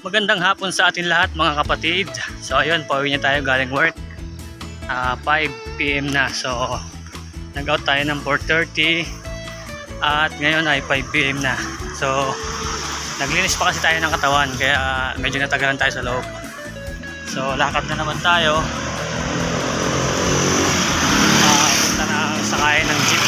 Magandang hapon sa atin lahat mga kapatid. So ayun, pauwi na tayo galing work. 5 PM na. So nag-out tayo ng 4:30 at ngayon ay 5 PM na. So naglinis pa kasi tayo ng katawan kaya medyo natagalan tayo sa loob. So lakad na naman tayo. Punta na sakay ng jeep.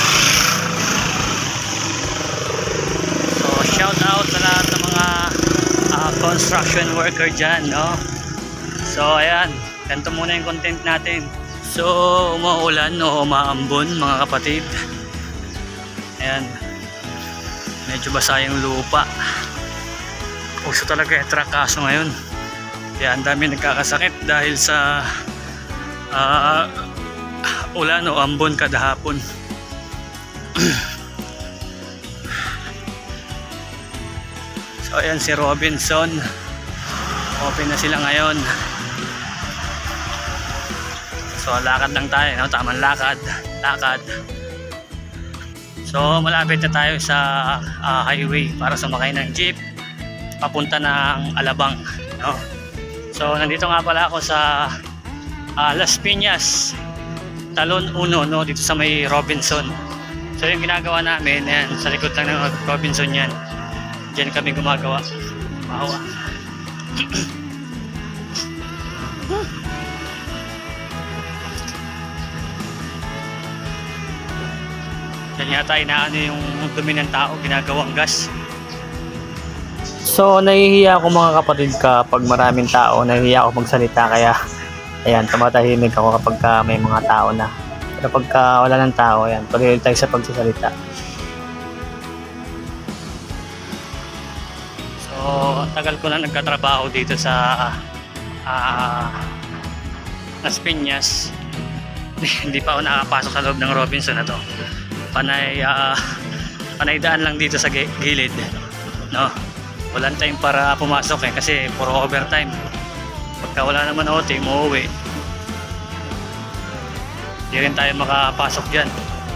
So shout out sa lahat ng mga construction worker dyan, no? So ayan, ganito muna yung content natin. So umuulan o umaambon mga kapatid. Ayan, medyo basa yung lupa. Uso talaga yung trakaso ngayon. Kaya ang dami nagkakasakit dahil sa ulan o ambon kada hapon. So ayan si Robinson, open na sila ngayon. So lakad lang tayo, no? Tamang lakad. So malapit na tayo sa highway para sumakay ng jeep papunta ng Alabang, no? So nandito nga pala ako sa Las Piñas, Talon 1, no? Dito sa may Robinson. So yung ginagawa namin, ayan, sa likod lang ng Robinson yan. Diyan kami gumagawa. Mahawa. Diyan yata inaano yung dumi ng tao, ginagawang gas. So nahihiya ako mga kapatid kapag maraming tao. Nahihiya ako magsalita kaya ayan, tumatahimik ako kapag may mga tao na. Pero pagka wala ng tao, ayan, tuloy tayo sa pagsasalita. So, tagal ko na nagkatrabaho dito sa Las Piñas. Hindi pa ako nakapasok sa loob ng Robinson na to. Panay daan lang dito sa gilid, no? Walang time para pumasok kasi puro overtime. Pagka wala naman OT, umuwi. Hindi rin tayo makapasok dyan.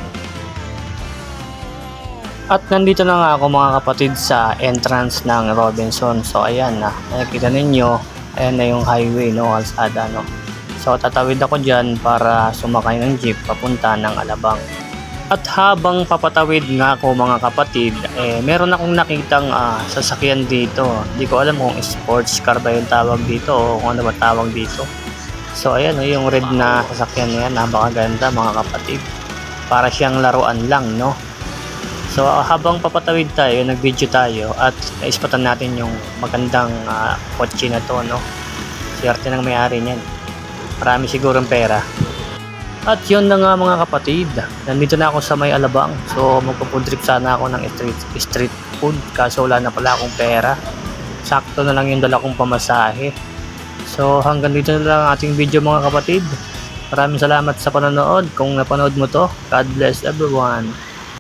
At nandito na nga ako mga kapatid sa entrance ng Robinson. So ayan na, nakikita ninyo, ayan na yung highway, no, kalsada, no. So tatawid ako dyan para sumakay ng jeep papunta ng Alabang. At habang papatawid nga ako mga kapatid, meron akong nakitang sasakyan dito. Hindi ko alam kung sports car ba yung tawag dito o kung ano ba tawag dito. So ayan, yung red na sasakyan na yan, napakaganda mga kapatid. Para siyang laruan lang, no. So habang papatawid tayo, nag-video tayo at naispatan natin yung magandang kotse na to, no. Swerte ng may-ari niyan. Marami sigurong pera. At yun na nga mga kapatid, nandito na ako sa may Alabang. So magpo-food trip sana ako ng street food, kaso wala na pala akong pera. Sakto na lang yung dala kong pamasahe. So hanggang dito na lang ang ating video mga kapatid. Maraming salamat sa panonood. Kung napanood mo to, God bless everyone.